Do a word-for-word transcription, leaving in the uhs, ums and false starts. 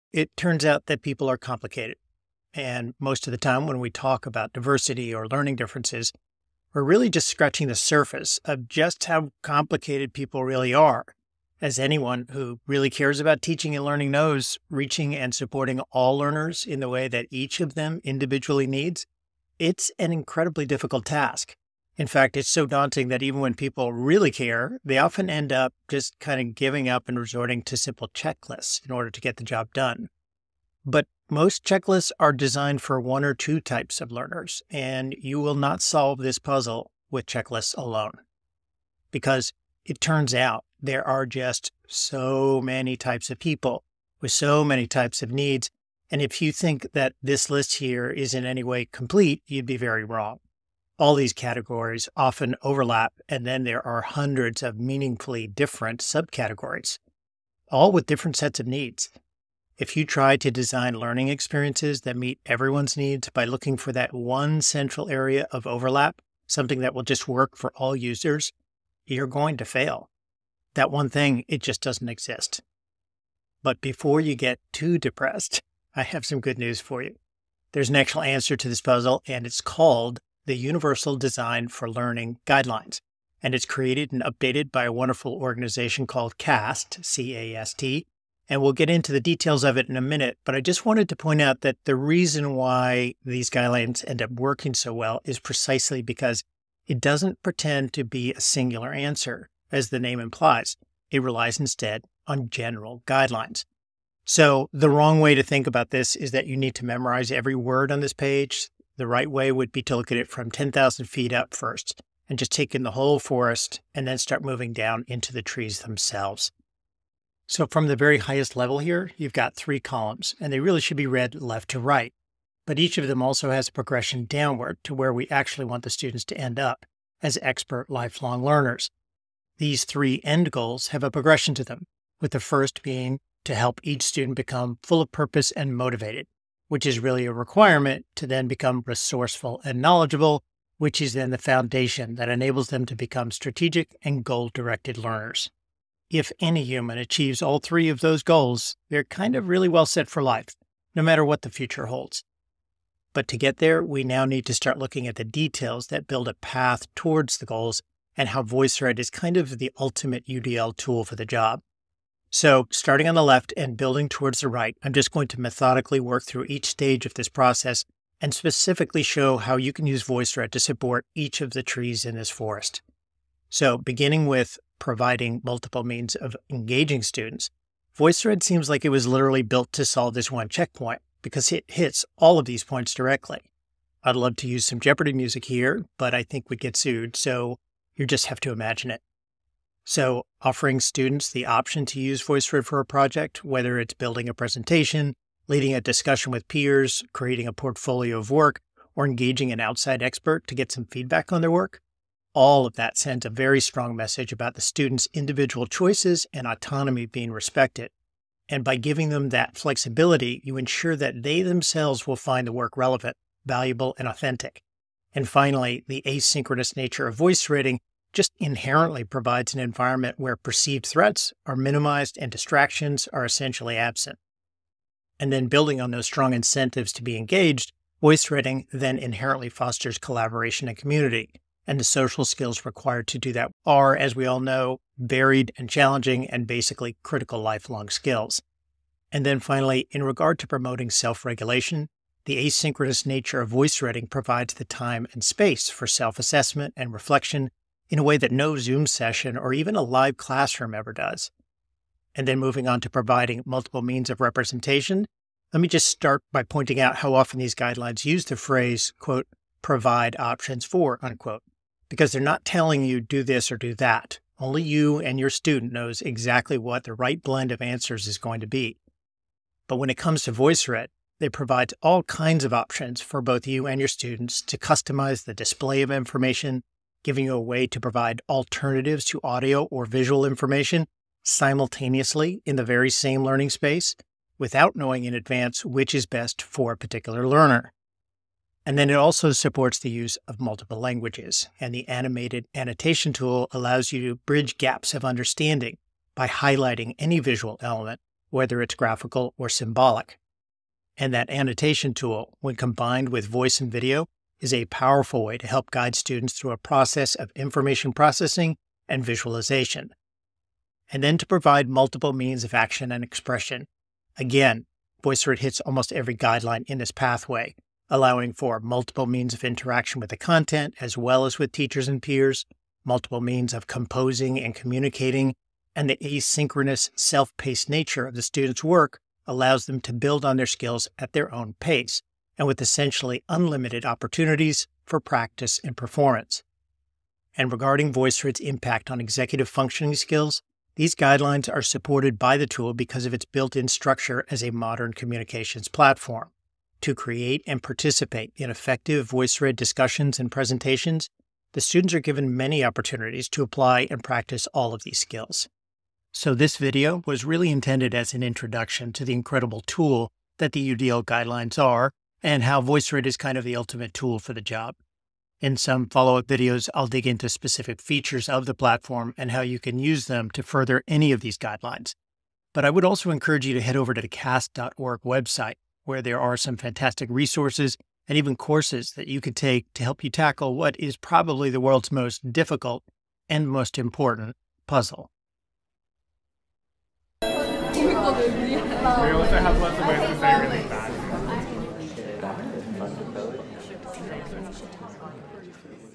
It turns out that people are complicated. And most of the time, when we talk about diversity or learning differences, we're really just scratching the surface of just how complicated people really are. As anyone who really cares about teaching and learning knows, reaching and supporting all learners in the way that each of them individually needs, it's an incredibly difficult task. In fact, it's so daunting that even when people really care, they often end up just kind of giving up and resorting to simple checklists in order to get the job done. But most checklists are designed for one or two types of learners, and you will not solve this puzzle with checklists alone. Because it turns out there are just so many types of people with so many types of needs, and if you think that this list here is in any way complete, you'd be very wrong. All these categories often overlap, and then there are hundreds of meaningfully different subcategories, all with different sets of needs. If you try to design learning experiences that meet everyone's needs by looking for that one central area of overlap, something that will just work for all users, you're going to fail. That one thing, it just doesn't exist. But before you get too depressed, I have some good news for you. There's an actual answer to this puzzle, and it's called the Universal Design for Learning Guidelines. And it's created and updated by a wonderful organization called CAST, C A S T. And we'll get into the details of it in a minute, but I just wanted to point out that the reason why these guidelines end up working so well is precisely because it doesn't pretend to be a singular answer, as the name implies. It relies instead on general guidelines. So the wrong way to think about this is that you need to memorize every word on this page. The right way would be to look at it from ten thousand feet up first and just take in the whole forest and then start moving down into the trees themselves. So from the very highest level here, you've got three columns, and they really should be read left to right. But each of them also has a progression downward to where we actually want the students to end up as expert lifelong learners. These three end goals have a progression to them, with the first being to help each student become full of purpose and motivated, which is really a requirement to then become resourceful and knowledgeable, which is then the foundation that enables them to become strategic and goal-directed learners. If any human achieves all three of those goals, they're kind of really well set for life, no matter what the future holds. But to get there, we now need to start looking at the details that build a path towards the goals and how VoiceThread is kind of the ultimate U D L tool for the job. So starting on the left and building towards the right, I'm just going to methodically work through each stage of this process and specifically show how you can use VoiceThread to support each of the trees in this forest. So beginning with providing multiple means of engaging students, VoiceThread seems like it was literally built to solve this one checkpoint because it hits all of these points directly. I'd love to use some Jeopardy music here, but I think we'd get sued, so you just have to imagine it. So offering students the option to use VoiceThread for a project, whether it's building a presentation, leading a discussion with peers, creating a portfolio of work, or engaging an outside expert to get some feedback on their work, all of that sends a very strong message about the students' individual choices and autonomy being respected. And by giving them that flexibility, you ensure that they themselves will find the work relevant, valuable, and authentic. And finally, the asynchronous nature of VoiceThreading just inherently provides an environment where perceived threats are minimized and distractions are essentially absent. And then building on those strong incentives to be engaged, VoiceThreading then inherently fosters collaboration and community. And the social skills required to do that are, as we all know, varied and challenging and basically critical lifelong skills. And then finally, in regard to promoting self-regulation, the asynchronous nature of VoiceThreading provides the time and space for self-assessment and reflection in a way that no Zoom session or even a live classroom ever does. And then moving on to providing multiple means of representation, let me just start by pointing out how often these guidelines use the phrase, quote, provide options for, unquote, because they're not telling you do this or do that. Only you and your student knows exactly what the right blend of answers is going to be. But when it comes to VoiceThread, they provide all kinds of options for both you and your students to customize the display of information, giving you a way to provide alternatives to audio or visual information simultaneously in the very same learning space without knowing in advance which is best for a particular learner. And then it also supports the use of multiple languages, and the animated annotation tool allows you to bridge gaps of understanding by highlighting any visual element whether it's graphical or symbolic. And that annotation tool, when combined with voice and video, is a powerful way to help guide students through a process of information processing and visualization. And then to provide multiple means of action and expression. Again, VoiceThread hits almost every guideline in this pathway, allowing for multiple means of interaction with the content as well as with teachers and peers, multiple means of composing and communicating, and the asynchronous, self-paced nature of the students' work allows them to build on their skills at their own pace, and with essentially unlimited opportunities for practice and performance. And regarding VoiceThread's impact on executive functioning skills, these guidelines are supported by the tool because of its built-in structure as a modern communications platform. To create and participate in effective VoiceThread discussions and presentations, the students are given many opportunities to apply and practice all of these skills. So this video was really intended as an introduction to the incredible tool that the U D L guidelines are and how VoiceThread is kind of the ultimate tool for the job. In some follow-up videos, I'll dig into specific features of the platform and how you can use them to further any of these guidelines. But I would also encourage you to head over to the cast dot org website, where there are some fantastic resources and even courses that you could take to help you tackle what is probably the world's most difficult and most important puzzle. We also have lots of ways to say really fast.